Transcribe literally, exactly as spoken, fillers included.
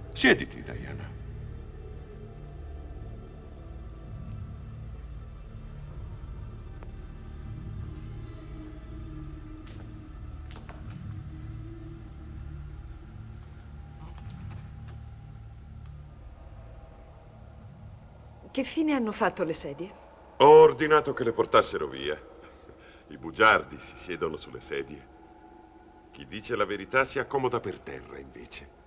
Siediti, Diana. Che fine hanno fatto le sedie? Ho ordinato che le portassero via. I bugiardi si siedono sulle sedie. Chi dice la verità si accomoda per terra, invece.